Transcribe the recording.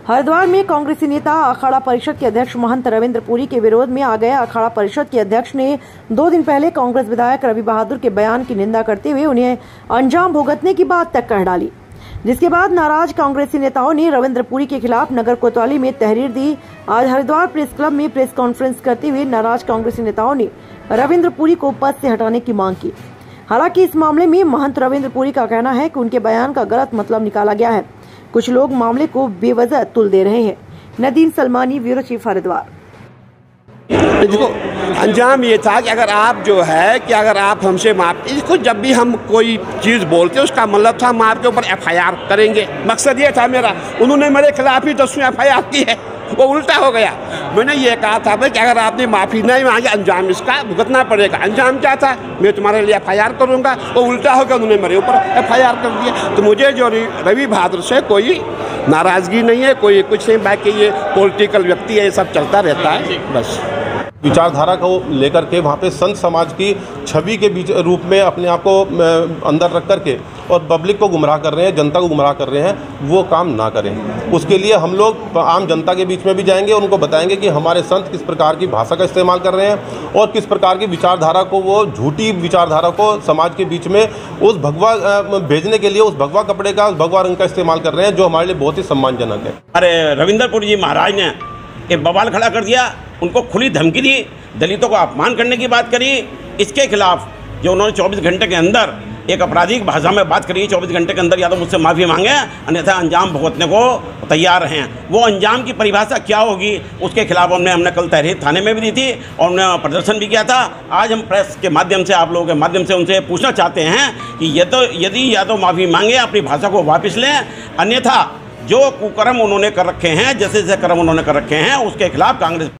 हरिद्वार में कांग्रेसी नेता अखाड़ा परिषद के अध्यक्ष महंत रविंद्र पुरी के विरोध में आ गए अखाड़ा परिषद के अध्यक्ष ने 2 दिन पहले कांग्रेस विधायक रवि बहादुर के बयान की निंदा करते हुए उन्हें अंजाम भुगतने की बात तक कह डाली, जिसके बाद नाराज कांग्रेसी नेताओं ने रविंद्र पुरी के खिलाफ नगर कोतवाली में तहरीर दी। आज हरिद्वार प्रेस क्लब में प्रेस कॉन्फ्रेंस करते हुए नाराज कांग्रेसी नेताओं ने रविंद्र पुरी को पद से हटाने की मांग की। हालांकि इस मामले में महंत रविंद्र पुरी का कहना है कि उनके बयान का गलत मतलब निकाला गया है। कुछ लोग मामले को बेवजह तुल दे रहे हैं। Nadeem Salmani, bureau chief, Haridwar. देखो, अंजाम ये था कि अगर आप जो है कि अगर आप हमसे इसको जब भी हम कोई चीज़ बोलते उसका मतलब था हम आपके ऊपर FIR करेंगे, मकसद ये था मेरा। उन्होंने मेरे खिलाफ ही 10वीं FIR की है, वो उल्टा हो गया। मैंने ये कहा था भाई कि अगर आपने माफ़ी नहीं मांगी अंजाम इसका भुगतना पड़ेगा। अंजाम क्या था, मैं तुम्हारे लिए FIR करूँगा, वो उल्टा हो गया, उन्होंने मेरे ऊपर FIR कर दिया। तो मुझे जो रवि बहादुर से कोई नाराज़गी नहीं है, कोई कुछ नहीं, बाकी ये पॉलिटिकल व्यक्ति है, ये सब चलता रहता है बस। विचारधारा को लेकर के वहाँ पे संत समाज की छवि के बीच रूप में अपने आप को अंदर रख करके और पब्लिक को गुमराह कर रहे हैं, जनता को गुमराह कर रहे हैं, वो काम ना करें। उसके लिए हम लोग आम जनता के बीच में भी जाएंगे, उनको बताएंगे कि हमारे संत किस प्रकार की भाषा का इस्तेमाल कर रहे हैं और किस प्रकार की विचारधारा को, वो झूठी विचारधारा को समाज के बीच में उस भगवा भेजने के लिए उस भगवा कपड़े का, उस भगवा रंग का इस्तेमाल कर रहे हैं, जो हमारे लिए बहुत ही सम्मानजनक है। अरे रविंद्र पुरी जी महाराज ने एक बवाल खड़ा कर दिया, उनको खुली धमकी दी, दलितों को अपमान करने की बात करी। इसके खिलाफ जो उन्होंने 24 घंटे के अंदर एक आपराधिक भाषा में बात करी, 24 घंटे के अंदर या तो मुझसे माफ़ी मांगे अन्यथा अंजाम भुगतने को तैयार हैं। वो अंजाम की परिभाषा क्या होगी, उसके खिलाफ हमने कल तहरीर थाने में भी दी थी और उन्होंने प्रदर्शन भी किया था। आज हम प्रेस के माध्यम से, आप लोगों के माध्यम से उनसे पूछना चाहते हैं कि यदि या तो माफ़ी मांगे, अपनी भाषा को वापस लें, अन्यथा जो कुकर्म उन्होंने कर रखे हैं, जैसे जैसे कर्म उन्होंने कर रखे हैं, उसके खिलाफ कांग्रेस